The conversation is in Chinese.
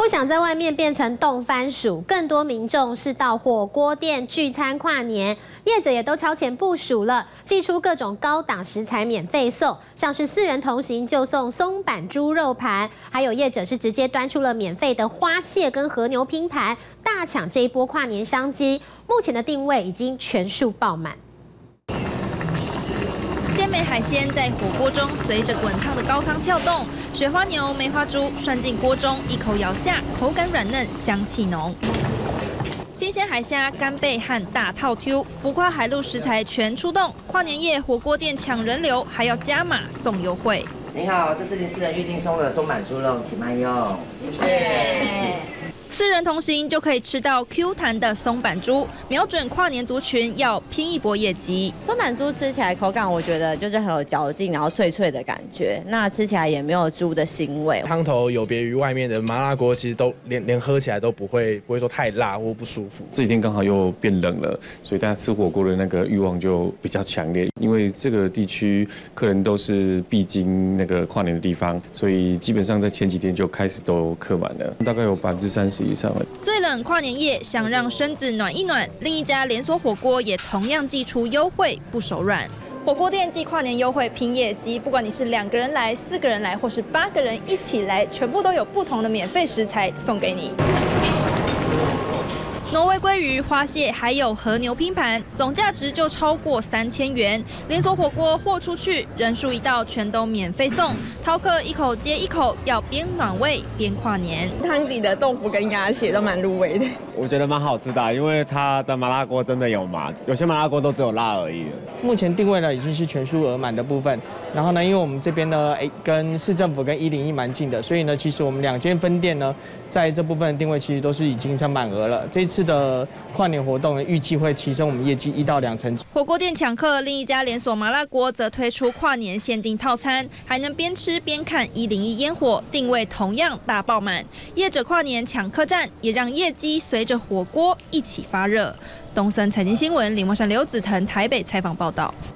不想在外面变成冻番薯，更多民众是到火锅店聚餐跨年，业者也都超前部署了，祭出各种高档食材免费送，像是4人同行就送松板猪肉盘，还有业者是直接端出了免费的花蟹跟和牛拼盘，大抢这一波跨年商机。目前的定位已经全数爆满。 鲜美海鲜在火锅中随着滚烫的高汤跳动，水花牛、梅花猪涮进锅中，一口咬下，口感软嫩，香气浓。新鲜海虾、干贝和大套 Q， 浮夸海陆食材全出动。跨年夜火锅店抢人流，还要加码送优惠。 您好，这是您4人预定送的松板猪肉，请慢用。谢谢。 4人同行就可以吃到 Q 弹的松板猪，瞄准跨年族群要拼一波业绩。 松板猪吃起来口感，我觉得就是很有嚼劲，然后脆脆的感觉。那吃起来也没有猪的腥味。 汤头有别于外面的麻辣锅，其实都连喝起来都不会说太辣或不舒服。 这几天刚好又变冷了，所以大家吃火锅的那个欲望就比较强烈。因为这个地区客人都是必经那个跨年的地方，所以基本上在前几天就开始都客满了，大概有30%以上了。 最冷跨年夜，想让身子暖一暖，另一家连锁火锅也同样祭出优惠，不手软。火锅店暨跨年优惠拼业绩，不管你是2个人来、4个人来，或是8个人一起来，全部都有不同的免费食材送给你。 挪威鲑鱼、花蟹还有和牛拼盘，总价值就超过3000元。连锁火锅豁出去，人数一到全都免费送，饕客一口接一口，要边暖胃边跨年。 汤底的豆腐跟鸭血都蛮入味的， 我觉得蛮好吃的，因为它的麻辣锅真的有麻，有些麻辣锅都只有辣而已。 目前定位呢已经是全数额满的部分，然后呢，因为我们这边呢，跟市政府跟101蛮近的，所以呢，其实我们2间分店呢，在这部分的定位其实都是已经上满额了。这次的跨年活动预计会提升我们业绩1到2成。 火锅店抢客，另一家连锁麻辣锅则推出跨年限定套餐，还能边吃边看101烟火，定位同样大爆满。业者跨年抢客战，也让业绩随着火锅一起发热。东森财经新闻林梦山、刘子腾台北采访报道。